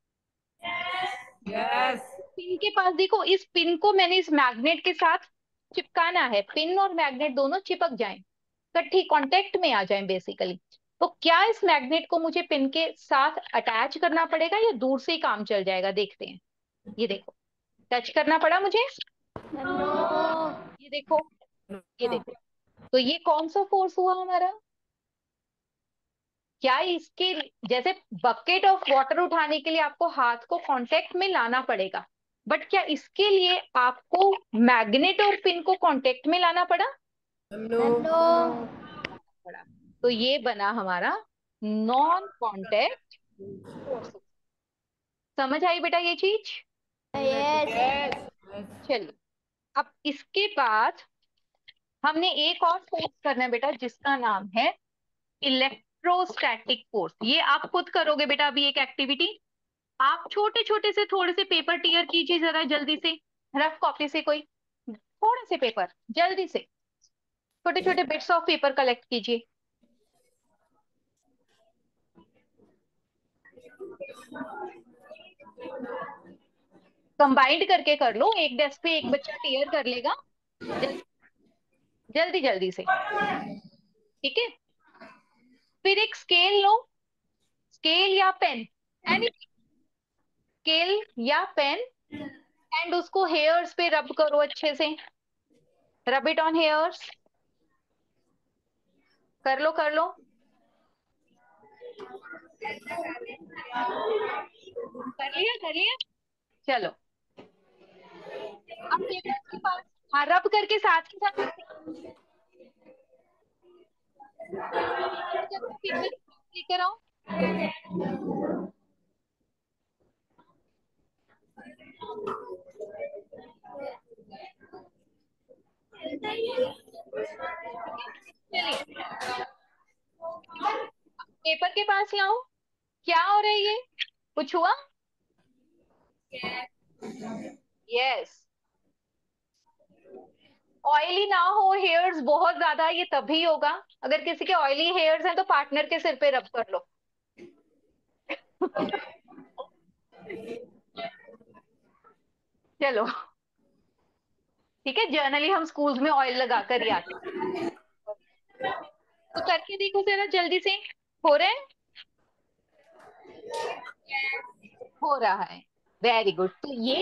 Yes. पिन के पास देखो, इस पिन को मैंने इस मैग्नेट के साथ चिपकाना है, पिन और मैग्नेट दोनों चिपक जाएं, इकट्ठी कांटेक्ट में आ जाएं बेसिकली। तो क्या इस मैग्नेट को मुझे पिन के साथ अटैच करना पड़ेगा या दूर से ही काम चल जाएगा? देखते हैं। ये देखो, टच करना पड़ा मुझे, ये देखो, ये देखो। तो ये कौन सा फोर्स हुआ हमारा? क्या इसके जैसे बकेट ऑफ वाटर उठाने के लिए आपको हाथ को कांटेक्ट में लाना पड़ेगा, बट क्या इसके लिए आपको मैग्नेट और पिन को कांटेक्ट में लाना पड़ा? No. पड़ा। तो ये बना हमारा नॉन कांटेक्ट फोर्स। समझ आई बेटा ये चीज? Yes. चलिए अब इसके बाद हमने एक और फोर्स करना है बेटा, जिसका नाम है इलेक्ट्रोस्टैटिक फोर्स। ये आप खुद करोगे बेटा अभी एक एक्टिविटी। आप छोटे छोटे से थोड़े से पेपर टीयर कीजिए जरा जल्दी से, रफ कॉपी से कोई थोड़े से पेपर, जल्दी से छोटे छोटे बिट्स ऑफ पेपर कलेक्ट कीजिए। कंबाइंड करके कर लो, एक डेस्क पे एक बच्चा टीयर कर लेगा, जल, जल्दी जल्दी से। ठीक है, फिर एक स्केल लो, स्केल या पेन, एनी स्केल या पेन, एंड उसको हेयर्स पे रब करो अच्छे से, रब इट ऑन हेयर्स। कर लो कर लो, कर लिया कर लिया। चलो अब पेपर के पास, हाँ रब करके साथ ही साथ पेपर लेकर आओ। चलिए पेपर के पास लाओ। क्या हो रहा है ये, कुछ हुआ? यस, ऑयली ना हो हेयर्स बहुत ज्यादा, ये तभी होगा। अगर किसी के ऑयली हेयर्स हैं तो पार्टनर के सिर पे रब कर लो। चलो ठीक है, जनरली हम स्कूल्स में ऑयल लगाकर ही आते हैं। तो करके देखो जरा जल्दी से, हो रहा है? हो रहा है, वेरी गुड। तो ये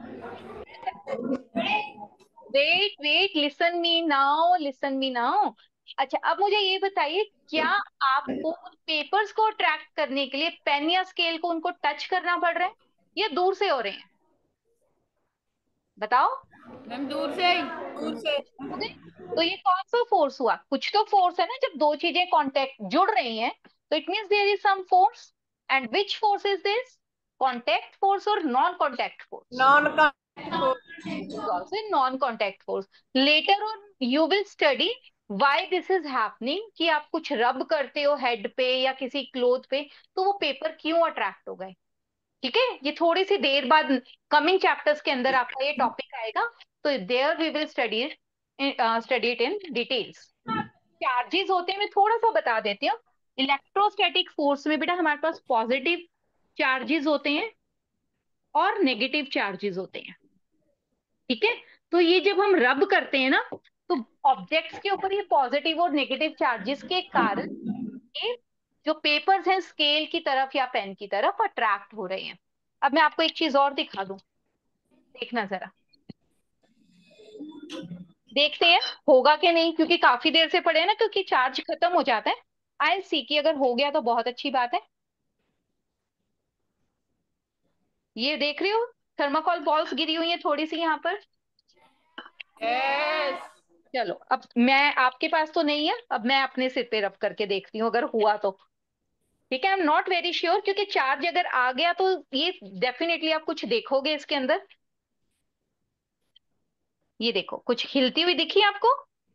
wait wait listen me now, listen me now. अच्छा अब मुझे ये बताइए, क्या आपको पेपर्स को ट्रैक करने के लिए पेन या स्केल को उनको टच करना पड़ रहा है या दूर से हो रहे हैं? बताओ। मैम दूर से ही दूर से हो गए? तो ये कौन सा फोर्स हुआ? कुछ तो फोर्स है ना, जब दो चीजें कांटेक्ट जुड़ रही हैं तो it means there is some force. And which force is this? Contact force और non contact force? Non contact is also a non-contact force. Later on you will study why this is happening, कि आप कुछ रब करते हो head पे या किसी क्लोथ पे तो वो पेपर क्यों अट्रैक्ट हो गए। ठीक है, ये थोड़ी सी देर बाद कमिंग चैप्टर्स के अंदर आपका ये टॉपिक आएगा, तो there we will study study it in details. Charges होते हैं, मैं थोड़ा सा बता देती हूँ। इलेक्ट्रोस्टैटिक फोर्स में बेटा हमारे पास पॉजिटिव चार्जेस होते हैं और नेगेटिव चार्जेस होते हैं। ठीक है, तो ये जब हम रब करते हैं ना, तो ऑब्जेक्ट्स के ऊपर ये पॉजिटिव और नेगेटिव चार्जेस के कारण ये जो पेपर्स हैं स्केल की तरफ या पेन की तरफ अट्रैक्ट हो रहे हैं। अब मैं आपको एक चीज और दिखा दूं, देखना जरा, देखते हैं होगा कि नहीं, क्योंकि काफी देर से पड़े हैं ना, क्योंकि चार्ज खत्म हो जाता है। आई सी की अगर हो गया तो बहुत अच्छी बात है। ये देख रही हो थर्माकोल बॉल्स गिरी हुई है थोड़ी सी यहाँ पर। यस। चलो अब मैं, आपके पास तो नहीं है, अब मैं अपने सिर पे रब करके देखती हूँ अगर हुआ तो। ठीक है, I am not very sure, क्योंकि चार्ज अगर आ गया तो ये डेफिनेटली आप कुछ देखोगे इसके अंदर। ये देखो कुछ हिलती हुई दिखी आपको?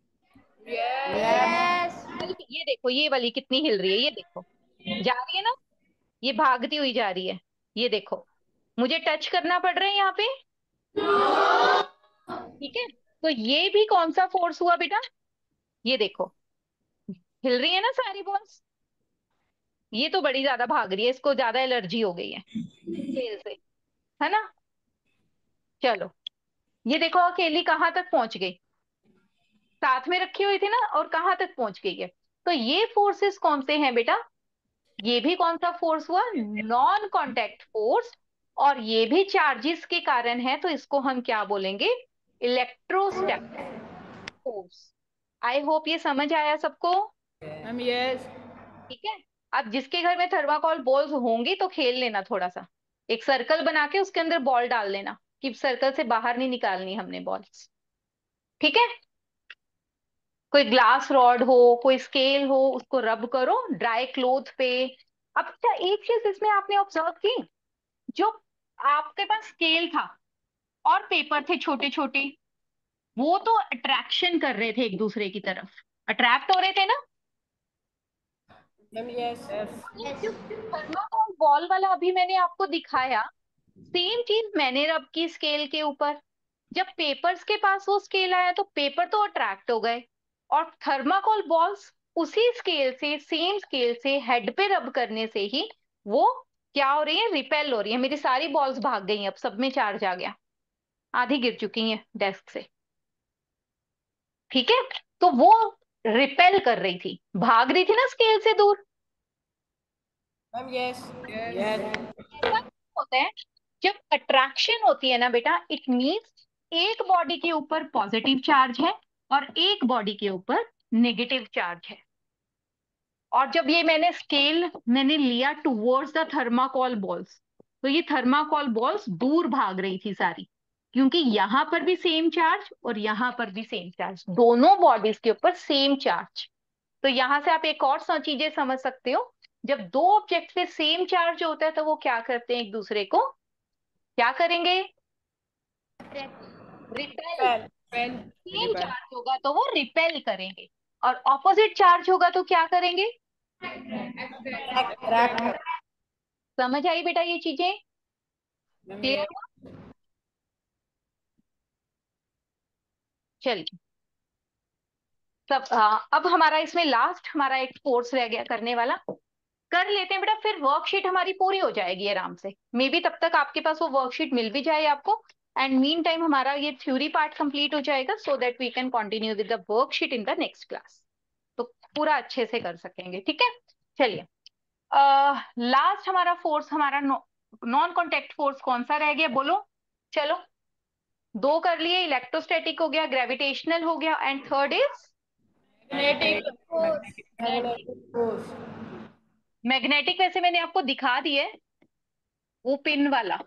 यस। बल्कि ये देखो ये वाली कितनी हिल रही है, ये देखो, जा रही है ना, ये भागती हुई जा रही है। ये देखो मुझे टच करना पड़ रहा है यहाँ पे। ठीक है, तो ये भी कौन सा फोर्स हुआ बेटा? ये देखो हिल रही है ना सारी बॉल्स। ये तो बड़ी ज्यादा भाग रही है, इसको ज्यादा एलर्जी हो गई है खेल से, है ना। चलो ये देखो अकेली कहाँ तक पहुंच गई, साथ में रखी हुई थी ना, और कहाँ तक पहुंच गई है। तो ये फोर्सेस कौन से हैं बेटा? ये भी कौन सा फोर्स हुआ? Non contact force. और ये भी चार्जेस के कारण है, तो इसको हम क्या बोलेंगे? Electrostatic force. आई होप ये समझ आया सबको। Ma'am yes. ठीक है, अब जिसके घर में थर्माकोल बॉल्स होंगी तो खेल लेना थोड़ा सा, एक सर्कल बना के उसके अंदर बॉल डाल लेना, कि सर्कल से बाहर नहीं निकालनी हमने बॉल्स। ठीक है, कोई ग्लास रॉड हो, कोई स्केल हो, उसको रब करो ड्राई क्लोथ पे। अब अच्छा एक चीज इसमें आपने ऑब्जर्व की, जो आपके पास स्केल था और पेपर थे छोटे छोटे, वो तो अट्रैक्शन कर रहे थे एक दूसरे की तरफ, अट्रैक्ट हो रहे थे ना। Ma'am yes. ये जो थर्माकोल बॉल वाला अभी मैंने आपको दिखाया, सेम चीज मैंने रब की स्केल के ऊपर। जब पेपर्स के पास वो स्केल आया तो पेपर तो अट्रैक्ट हो गए, और थर्माकोल बॉल्स उसी स्केल से, सेम स्केल से हेड पे रब करने से ही वो क्या हो रही है? रिपेल हो रही है। मेरी सारी बॉल्स भाग गई हैं, अब सब में चार्ज आ गया, आधी गिर चुकी हैं डेस्क से। ठीक है, तो वो रिपेल कर रही थी, भाग रही थी ना स्केल से दूर। Ma'am yes. यस। ऐसा क्यों होता है? जब अट्रैक्शन होती है ना बेटा, इट मीन्स एक बॉडी के ऊपर पॉजिटिव चार्ज है और एक बॉडी के ऊपर नेगेटिव चार्ज है। और जब ये मैंने स्केल मैंने लिया टुवर्ड्स द थर्माकोल बॉल्स, तो ये थर्माकोल बॉल्स दूर भाग रही थी सारी, क्योंकि यहां पर भी सेम चार्ज और यहां पर भी सेम चार्ज, दोनों बॉडीज के ऊपर सेम चार्ज। तो यहां से आप एक और सा चीजें समझ सकते हो, जब दो ऑब्जेक्ट पे सेम चार्ज होता है तो वो क्या करते हैं? एक दूसरे को क्या करेंगे? Repel. Pen. Pen. Same charge होगा तो वो रिपेल करेंगे, और ऑपोजिट चार्ज होगा तो क्या करेंगे? अट्रैक्ट। समझ आई बेटा ये चीजें? Ma'am clear yes. हुआ? चलिए सब, हाँ, अब हमारा इसमें लास्ट हमारा एक कोर्स रह गया करने वाला, कर लेते हैं बेटा, फिर वर्कशीट हमारी पूरी हो जाएगी आराम से। मे बी तब तक आपके पास वो वर्कशीट मिल भी जाए आपको, एंड मीन टाइम हमारा ये थ्योरी पार्ट कंप्लीट हो जाएगा, so that we can continue with the worksheet in the next class, तो पूरा अच्छे से कर सकेंगे। ठीक है, चलिए लास्ट हमारा फोर्स, हमारा नॉन कॉन्टेक्ट फोर्स कौन सा रह गया बोलो? चलो दो कर लिए, इलेक्ट्रोस्टैटिक हो गया, ग्रेविटेशनल हो गया, and third is magnetic force. Magnetic force. Magnetic. वैसे मैंने आपको दिखा दिया है वो पिन वाला,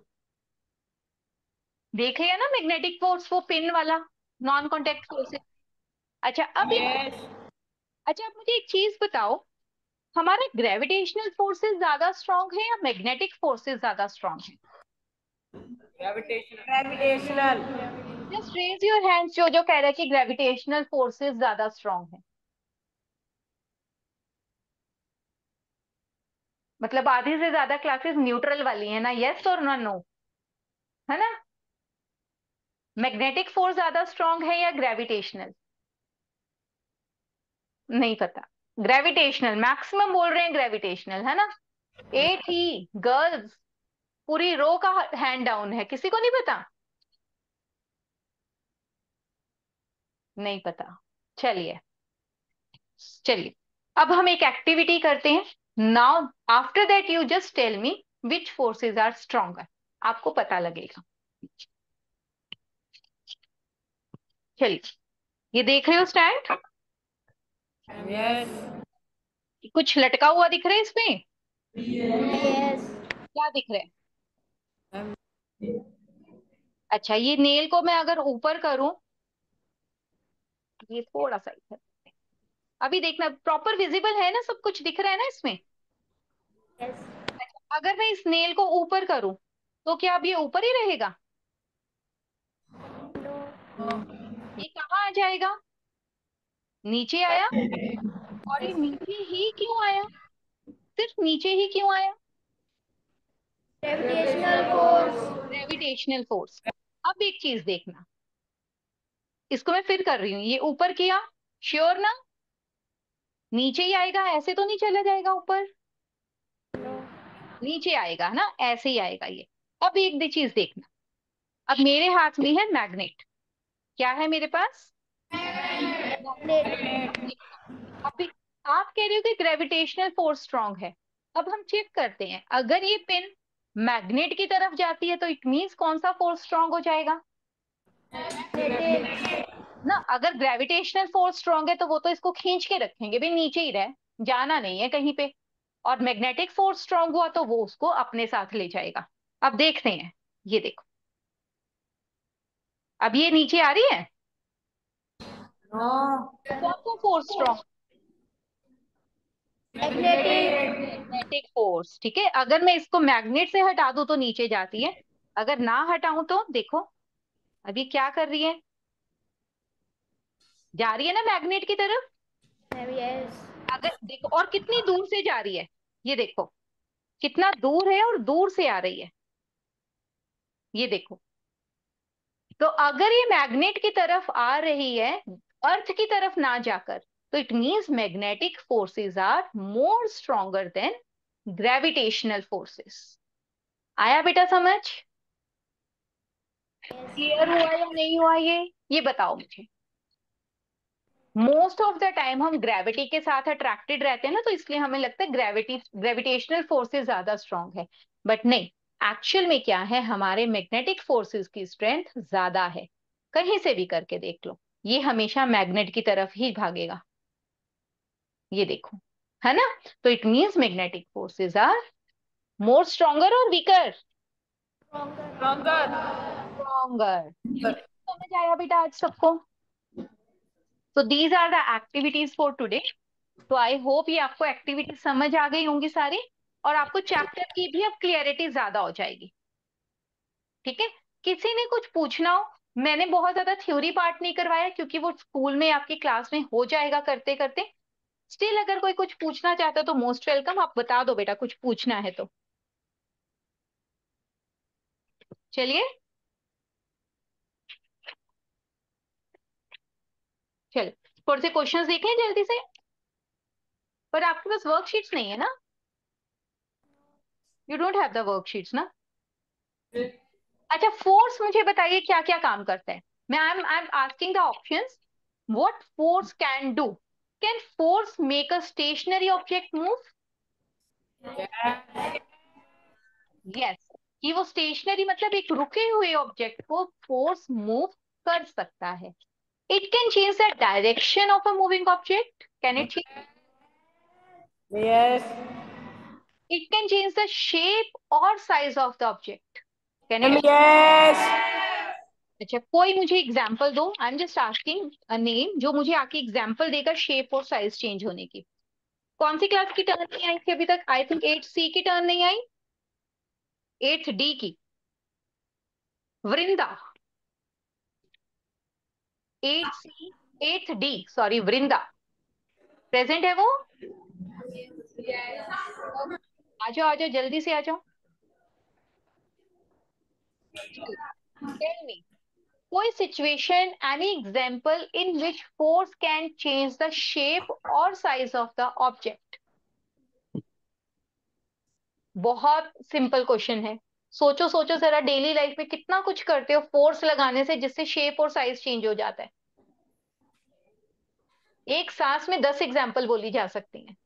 देख लिया ना मैग्नेटिक फोर्स, वो पिन वाला नॉन कॉन्टेक्ट फोर्स है। अच्छा अब एक, यस। अच्छा अब मुझे एक चीज बताओ, हमारे ग्रेविटेशनल फोर्सेस ज्यादा स्ट्रांग है या मैग्नेटिक फोर्सेस ज्यादा स्ट्रांग है? Gravitational. Gravitational. Just raise your hands जो जो कह रहे हैं कि ग्रेविटेशनल फोर्सेस ज्यादा स्ट्रांग है। मतलब आधी से ज्यादा क्लासेस न्यूट्रल वाली है ना, यस और ना नो, है ना। मैग्नेटिक फोर्स ज्यादा स्ट्रांग है या ग्रेविटेशनल? नहीं पता, ग्रेविटेशनल मैक्सिमम बोल रहे हैं, ग्रेविटेशनल है ना। एट ही गर्ल्स, पूरी रो का हैंड डाउन है, किसी को नहीं पता? नहीं पता। चलिए चलिए, अब हम एक एक्टिविटी करते हैं। Now after that you just tell me which forces are stronger, आपको पता लगेगा। चलिए, ये देख रहे हो स्टैंड, Yes. कुछ लटका हुआ दिख रहा है इसमें? यस। क्या दिख रहा है? Ma'am. अच्छा, ये नेल को मैं अगर ऊपर करूं, ये थोड़ा सा इधर, अभी देखना प्रॉपर विजिबल है ना, सब कुछ दिख रहा है ना इसमें? यस। अगर मैं इस नेल को ऊपर करूं तो क्या अब ये ऊपर ही रहेगा? ये कहाँ आ जाएगा? नीचे आया। और ये नीचे ही क्यों आया? सिर्फ नीचे ही क्यों आया? Gravitational force. Gravitational force. अब एक चीज देखना, इसको मैं फिर कर रही हूँ, ये ऊपर किया, श्योर ना? नीचे ही आएगा, ऐसे तो नहीं चला जाएगा ऊपर, नीचे आएगा ना, ऐसे ही आएगा ये। अब एक दे चीज देखना, अब मेरे हाथ में है मैग्नेट, क्या है मेरे पास? मैग्नेट। अभी आप कह रहे हो कि ग्रेविटेशनल फोर्स स्ट्रांग है। अब हम चेक करते हैं, अगर ये पिन मैग्नेट की तरफ जाती है तो इट मींस कौन सा फोर्स स्ट्रांग हो जाएगा? ना, अगर ग्रेविटेशनल फोर्स स्ट्रांग है तो वो तो इसको खींच के रखेंगे भाई, नीचे ही रहे, जाना नहीं है कहीं पे। और मैग्नेटिक फोर्स स्ट्रांग हुआ तो वो उसको अपने साथ ले जाएगा। अब देखते हैं, ये देखो, अब ये नीचे आ रही है, No. कौन सा force strong? Magnetic. Magnetic force, ठीक है। अगर मैं इसको मैग्नेट से हटा दूं तो नीचे जाती है, अगर ना हटाऊं तो देखो, अभी क्या कर रही है? जा रही है ना मैग्नेट की तरफ। यस। अगर देखो, और कितनी दूर से जा रही है, ये देखो कितना दूर है और दूर से आ रही है, ये देखो। तो अगर ये मैग्नेट की तरफ आ रही है, अर्थ की तरफ ना जाकर, तो it means magnetic forces are more stronger than gravitational forces. आया बेटा समझ? क्लियर हुआ या नहीं हुआ ये ये बताओ मुझे। मोस्ट ऑफ द टाइम हम ग्रेविटी के साथ अट्रैक्टेड रहते हैं ना, तो इसलिए हमें लगता है ग्रेविटी ग्रेविटेशनल फोर्सेस ज्यादा स्ट्रांग है, बट नहीं, एक्चुअल में क्या है, हमारे मैग्नेटिक फोर्सेस की स्ट्रेंथ ज्यादा है। कहीं से भी करके देख लो, ये हमेशा मैग्नेट की तरफ ही भागेगा, ये देखो, है ना? तो it means magnetic forces are more stronger और वीकर? Stronger. स्ट्रॉन्गर। समझ आया बेटा आज सबको? तो these are the activities for today. तो आई होप ये आपको एक्टिविटी समझ आ गई होंगी सारी, और आपको चैप्टर की भी अब क्लियरिटी ज्यादा हो जाएगी, ठीक है? किसी ने कुछ पूछना हो, मैंने बहुत ज्यादा थ्योरी पार्ट नहीं करवाया क्योंकि वो स्कूल में आपकी क्लास में हो जाएगा करते करते। स्टिल अगर कोई कुछ पूछना चाहता है तो मोस्ट वेलकम, आप बता दो बेटा कुछ पूछना है तो। चलिए, चलिए थोड़े से क्वेश्चंस देख लें जल्दी से। पर आपके पास वर्कशीट्स नहीं है ना? You don't have the worksheets ना? अच्छा, फोर्स मुझे बताइए क्या क्या काम करता है। मैं I am I am asking the options. What force can do? Can force make a stationary object move? Yes, कि वो स्टेशनरी मतलब एक रुके हुए ऑब्जेक्ट को फोर्स मूव कर सकता है। It can change the direction of a moving object, can it change? Yes. It can change the shape और size of the object, can it? Yes. अच्छा, कोई मुझे एग्जांपल दो, I am just asking a name, जो मुझे आके example देगा shape और साइज चेंज होने की। कौन सी क्लास की टर्न नहीं आई थी अभी तक? आई थिंक एट सी की टर्न नहीं आई, एट डी की। Vrinda. Eight C, eight D, sorry, Vrinda present है वो? आ जाओ आ जाओ, जल्दी से आ जाओ। टेल मी कोई situation, any example in which force can change the shape और साइज ऑफ द ऑब्जेक्ट। बहुत सिंपल क्वेश्चन है, सोचो सोचो जरा, डेली लाइफ में कितना कुछ करते हो फोर्स लगाने से जिससे शेप और साइज चेंज हो जाता है। एक सांस में दस एग्जाम्पल बोली जा सकती हैं।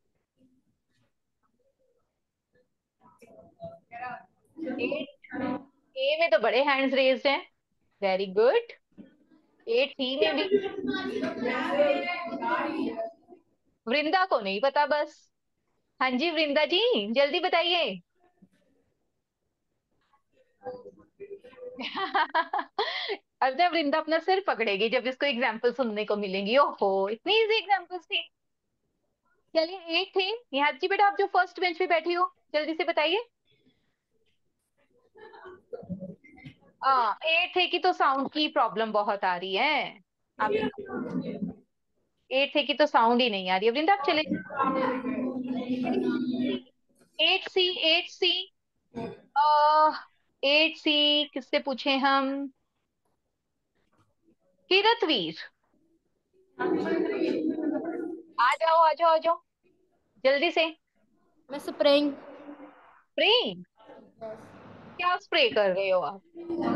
एट ए में तो बड़े हैंड्स रेज्ड हैं। Very good. एट सी में भी। वृंदा को नहीं पता बस। हाँ जी वृंदा जी, जल्दी बताइए। अब जब वृंदा अपना सिर पकड़ेगी जब इसको एग्जाम्पल सुनने को मिलेंगी। ओहो, इतनी इजी एग्जाम्पल्स थी। चलिए एट थे। यहाँ जी बेटा, आप जो फर्स्ट बेंच पे बैठी हो, जल्दी से बताइए। हाँ, एट थे की तो साउंड की प्रॉब्लम बहुत आ रही है। आप एट थे की तो साउंड ही नहीं आ रही है। वृंदा आप चले। Eight C, eight C, eight C किससे पूछे हम? किरतवीर, आ जाओ आ जाओ आ जाओ जल्दी से। मैं स्प्रेइंग। स्प्रे? क्या स्प्रे कर रहे हो आप?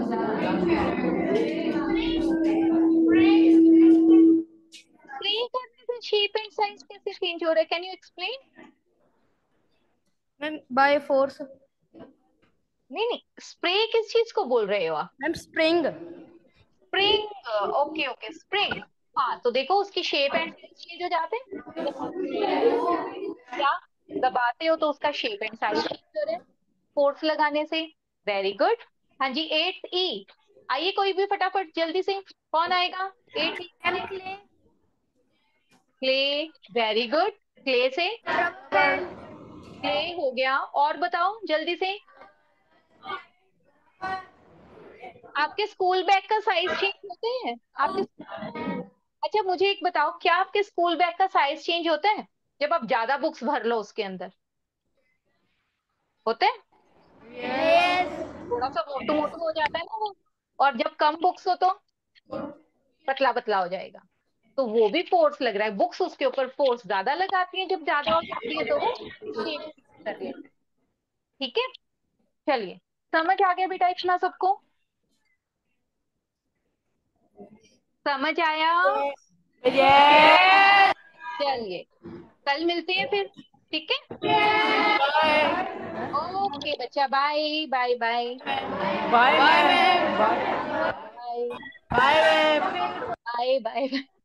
स्प्रे करने से शेप एंड साइज कैसे चेंज हो रहा है? Can you explain? Ma'am by force. नहीं नहीं, स्प्रे किस चीज को बोल रहे हो आप? Ma'am spring. Spring. Okay okay, spring. हाँ तो देखो उसकी शेप एंड साइज चेंज हो जाते हैं। क्या दबाते हो तो उसका शेप एंड साइज चेंज हो रहा है फोर्स लगाने से। Very good. हाँ जी, एट ई। आइए कोई भी फटाफट जल्दी से, कौन आएगा? Eight E. Ma'am clay. Clay. Very good. Clay से रबर। क्ले हो गया। और बताओ जल्दी से। आपके स्कूल बैग का साइज चेंज होते हैं? आपके अच्छा मुझे एक बताओ, क्या आपके स्कूल बैग का साइज चेंज होता है जब आप ज्यादा बुक्स भर लो उसके अंदर? होते हैं? यस। थोड़ा सा मोटू मोटू हो जाता है ना वो। और जब कम बुक्स हो तो पतला पतला हो जाएगा। तो वो भी फोर्स लग रहा है, बुक्स उसके ऊपर फोर्स ज्यादा लगाती है, जब ज्यादा हो जाती है तो वो शेप कर लेता है। ठीक है, चलिए समझ आ गया बेटा इतना सबको? समझ आया? Yes. चलिए कल मिलते हैं फिर। ठीक है, Bye. ओके बच्चा, bye bye bye Bye, ma'am. Bye. Bye Bye, ma'am. Bye bye.